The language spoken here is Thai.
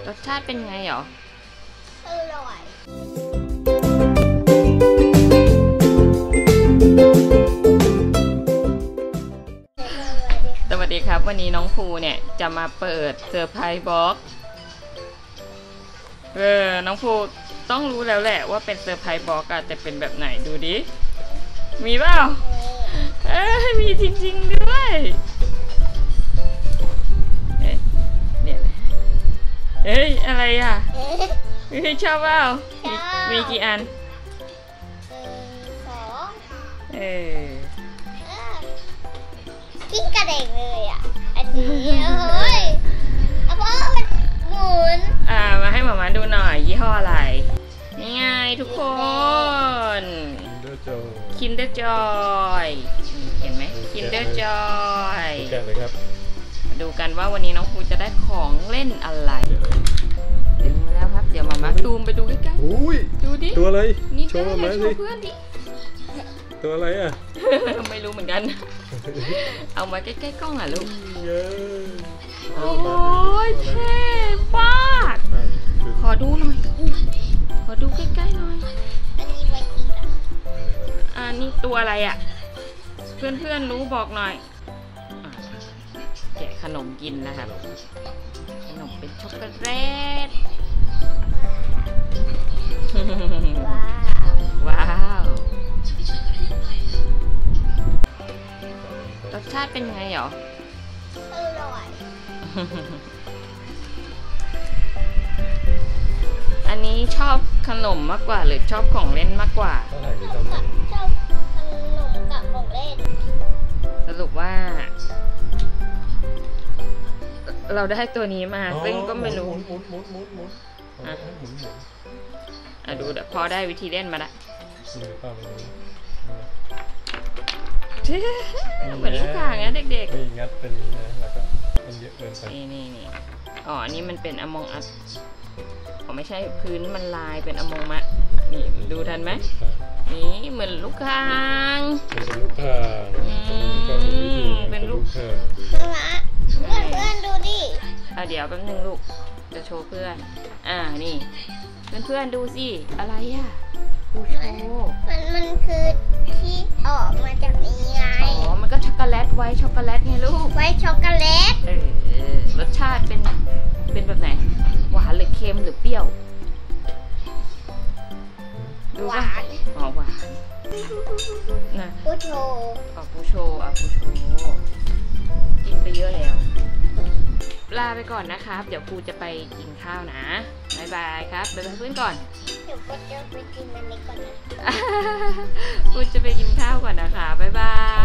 รสชาติเป็นไงหรออร่อยสวัสดีครับวันนี้น้องภูเนี่ยจะมาเปิดเซอร์ไพรส์บ็อกซ์น้องภูต้องรู้แล้วแหละว่าเป็นเซอร์ไพรส์บ็อกซ์จะเป็นแบบไหนดูดิมีเปล่ามีจริงๆด้วยเนี่ยเฮ้ยอะไรอ่ะชอบเปล่ามีกี่อัน 2กิ้งกระเด้งเลยอ่ะอันนี้เฮ้ยเพราะมันหมุนมาให้หมาดูหน่อยยี่ห้ออะไรนี่ไงทุกคนKinder Joy เห็นไหม Kinder Joy แกะเลยครับมาดูกันว่าวันนี้น้องภูจะได้ของเล่นอะไรดึงมาแล้วครับเดี๋ยวมาซูมไปดูใกล้ๆดูดิตัวอะไรนี่โชว์มาโชว์เพื่อนดิตัวอะไรอ่ะไม่รู้เหมือนกันเอามาใกล้ๆกล้องอ่ะลูกโอ้ยเท่มากขอดูหน่อยขอดูใกล้ๆหน่อยอันนี้ไว้กินกันนี่ตัวอะไรอ่ะเพื่อนๆรู้บอกหน่อยแกะขนมกินนะครับขนมเป็นช็อกโกแลตว้าวรสชาติเป็นไงหรออร่อยอันนี้ชอบขนมมากกว่าหรือชอบของเล่นมากกว่าชอบขนมกับของเล่นสรุปว่าเราได้ตัวนี้มาซึ่งก็ไม่รู้ดูเดี๋ยวพอได้วิธีเล่นมาละเหมือนลูกข่างนะเด็กๆนี่งัดเป็นนี้นะแล้วก็มันเยอะเกินไปนี่นี่มันเป็นAmong Usไม่ใช่พื้นมันลายเป็นAmong Usนี่ดูทันไหมนี่เหมือนลูกข่างเป็นลูกข่างเป็นลูกข่างเพื่อนดูดิเดี๋ยวแป๊บนึงลูกจะโชว์เพื่อนนี่เพื่อนดูสิอะไรอ่ะดูโชว์มันคือที่ออกมาจากนี้ไงมันก็ช็อกโกแลตไว้ช็อกโกแลตไงลูกไว้ช็อกโกแลตรสชาติเป็นแบบไหนหวานหรือเค็มหรือเปรี้ยวหวานหวานนะปูโชปูโชกินไปเยอะแล้วลาไปก่อนนะครับเดี๋ยวครูจะไปกินข้าวนะบ๊ายบายครับบ๊ายบายเพื่อนก่อนเดี๋ยวกูจะไปกินอันนี้ก่อนนะครูจะไปกินข้าวก่อนนะคะบ๊ายบาย